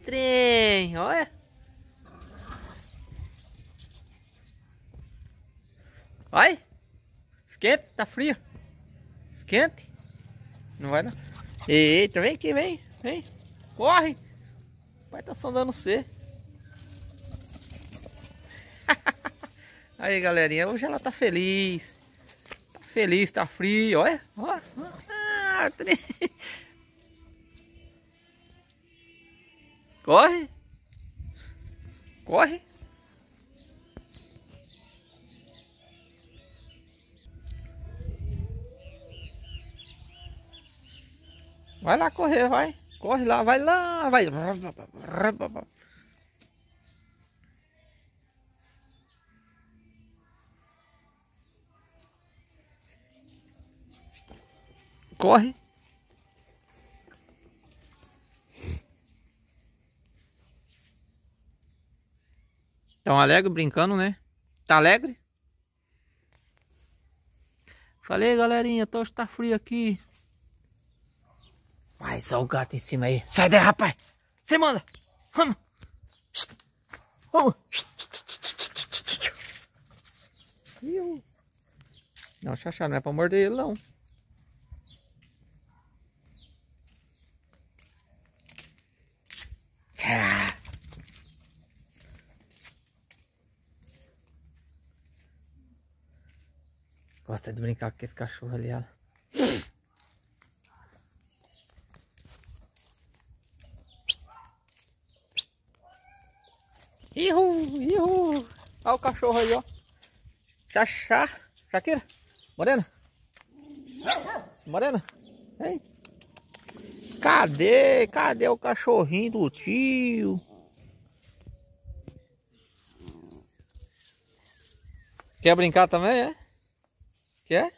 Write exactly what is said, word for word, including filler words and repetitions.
trem, olha. Vai. Esquenta, tá frio. Esquente. Não vai não. Eita, vem aqui, vem. Vem. Corre. O pai tá sondando você. Aí, galerinha, hoje ela tá feliz. Tá feliz, tá frio, olha. Olha. Ah, trem. Corre. Corre. Vai lá correr, vai. Corre lá, vai lá, vai. Corre. Tão alegre brincando, né? Tá alegre? Falei, galerinha, hoje tá frio aqui. Vai, só o gato em cima aí. Sai daí, rapaz. Você manda. Vamos. Vamos. Não, Xaxá, não é pra morder ele, não. Gosta de brincar com esse cachorro ali, ó. Ihu, ihu. Olha o cachorro aí, ó. Xaxá. Shakira. Morena. Morena. Vem. Cadê? Cadê o cachorrinho do tio? Quer brincar também, é? Quer?